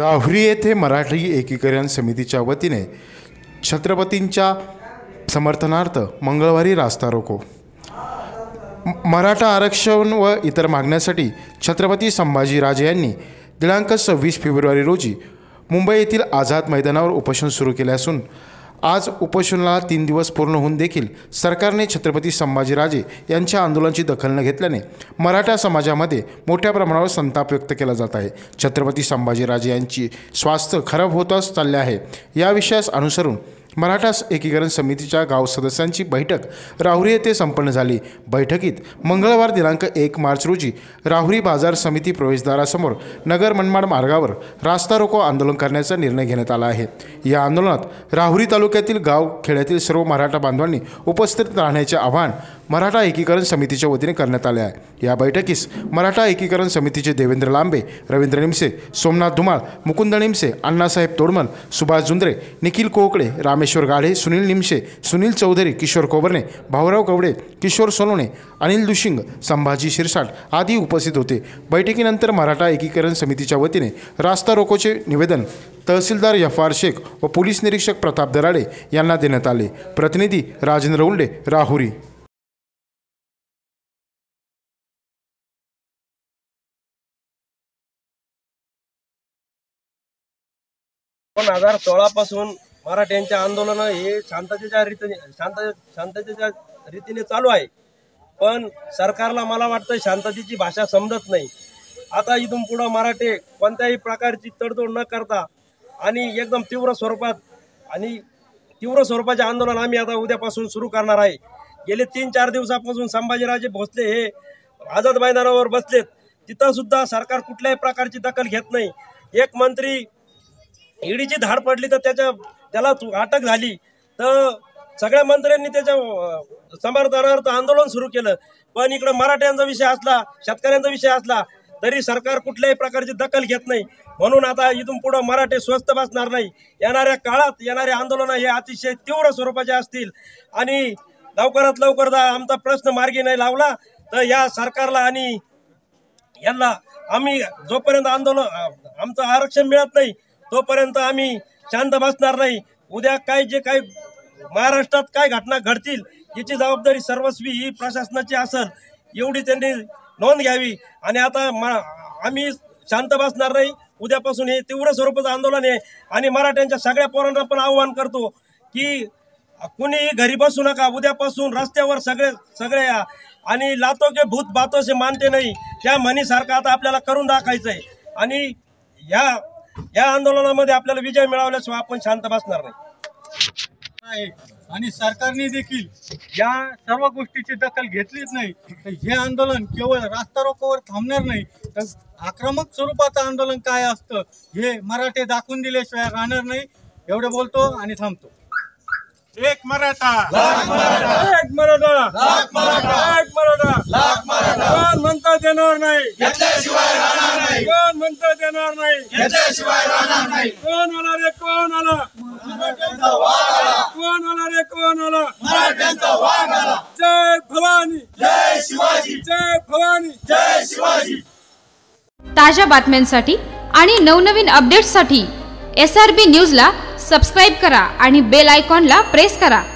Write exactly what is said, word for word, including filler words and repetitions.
राहुरी येथे मराठी एकीकरण समितीच्या वतीने छत्रपतींच्या समर्थनार्थ मंगळवारी रास्ता रोको। मराठा आरक्षण व इतर मागण्यासाठी छत्रपती संभाजीराजे यांनी दिनांक सव्वीस फेब्रुवारी रोजी मुंबई येथील आझाद मैदानावर उपोषण सुरू केले असून आज उपोषणाला तीन दिवस पूर्ण होऊन देखील सरकारने छत्रपती संभाजीराजे यांच्या आंदोलनाची दखल न घेतल्याने मराठा समाजामध्ये मोठ्या प्रमाणावर संताप व्यक्त केला जात आहे। छत्रपती संभाजीराजे यांची स्वास्थ्य खराब होतच चालले आहे। या विषयास अनुसरून मराठा एकीकरण समितीच्या गाव सदस्यांची बैठक राहुरी येथे संपन्न झाली। बैठकीत मंगळवार दिनांक एक मार्च रोजी राहुरी बाजार समिती प्रवेशद्वारासमोर नगर मनमाड मार्गावर रास्ता रोको आंदोलन करण्याचा निर्णय घेण्यात आला आहे। या आंदोलनात राहुरी तालुक्यातील गाव खेड्यातील सर्व मराठा बांधवांनी उपस्थित राहण्याचे आवाहन मराठा एकीकरण समितीच्या वतीने करण्यात आले आहे। या बैठकीस मराठा एकीकरण समितीचे देवेंद्र लांबे, रवींद्र निमसे, सोमनाथ धुमाळ, मुकुंद निमसे, अण्णासाहेब तोडमल, सुभाष जुंद्रे, निखिल कोकळे, रामेश्वर गाढे, सुनील निमसे, सुनील चौधरी, किशोर कोबरणे, भाऊराव कवडे, किशोर सोनोने, अनिल दुशिंग, संभाजी शिरसाट आदी उपस्थित होते। बैठकीनंतर मराठा एकीकरण समितीच्या वतीने रास्ता रोकोचे निवेदन तहसीलदार यफार शेख व पोलीस निरीक्षक प्रताप दराडे यांना देण्यात आले। प्रतिनिधी राजेंद्र उंडे, राहुरी। दोन हजार सोळा पासून मराठ्यांचे आंदोलन हे शांततेच्या रीतीने शांत शांततेच्या रीतीने चालू आहे, पण सरकारला मला वाटतं शांततेची भाषा समजत नाही। आता इथून पुढे मराठे कोणत्याही प्रकारची तडजोड न करता आणि एकदम तीव्र स्वरूपात आणि तीव्र स्वरूपाचे आंदोलन आम्ही आता उद्यापासून सुरू करणार आहे। गेले तीन चार दिवसापासून संभाजीराजे भोसले हे आझाद मैदानावर बसलेत, तिथं सुद्धा सरकार कुठल्याही प्रकारची दखल घेत नाही। एक मंत्री ईडीची धाड पडली तर त्याच्या त्याला अटक झाली, तर सगळ्या मंत्र्यांनी त्याच्या समर्थनार्थ आंदोलन सुरू केलं, पण इकडे मराठ्यांचा विषय असला, शेतकऱ्यांचा विषय असला तरी सरकार कुठल्याही प्रकारची दखल घेत नाही। म्हणून आता इथून पुढे मराठे स्वस्थ बसणार नाही। येणाऱ्या काळात येणारे आंदोलन हे अतिशय तीव्र स्वरूपाचे असतील आणि लवकरात लवकर जर आमचा प्रश्न मार्गी नाही लावला तर या सरकारला आणि यांना आम्ही जोपर्यंत आंदोलन आमचं आरक्षण मिळत नाही तोपर्यंत आम्ही शांत बसणार नाही। उद्या काय जे काही महाराष्ट्रात काय घटना घडतील याची जबाबदारी सर्वस्वी ही प्रशासनाची असेल, एवढी त्यांनी नोंद घ्यावी। आणि आता आम्ही शांत बसणार नाही। उद्यापासून हे तीव्र स्वरूपाचं आंदोलन आहे आणि मराठ्यांच्या सगळ्या पोरांना पण आवाहन करतो की कुणीही घरी बसू नका, उद्यापासून रस्त्यावर सगळे सगळे या आणि लातो के भूत बातों से मानते नाही त्या म्हणीसारखं आता आपल्याला करून दाखवायचं आहे आणि या या आंदोलनामध्ये आपल्याला विजय मिळवल्याशिवाय आपण शांत बसणार नाही। आणि सरकारने देखील या सर्व गोष्टीची दखल घेतलीच नाही तर हे आंदोलन केवळ रास्ता रोकोवर थांबणार नाही, तर आक्रमक स्वरूपाचं आंदोलन काय असतं हे मराठे दाखवून दिल्याशिवाय राहणार नाही। एवढे बोलतो आणि थांबतो। एक मराठा, लाख मराठा, एक मराठा, लाख मराठा, एक मराठा, लाख मराठा। कोण म्हणता देणार नाही, घेतल्याशिवाय राहणार नाही। कोण म्हणता देणार नाही, घेतल्याशिवाय राहणार नाही। कोण आला रे, कोण आला, मराठ्यांचा वाघ आला, कोण आला रे, कोण आला, मराठ्यांचा वाघ आला। जय भवानी, जय शिवाजी, जय भवानी, जय शिवाजी। ताज्या बातम्यांसाठी आणि नवनवीन अपडेट्ससाठी एस आर बी न्यूजला सबस्क्राईब करा आणि बेल आयकॉनला प्रेस करा।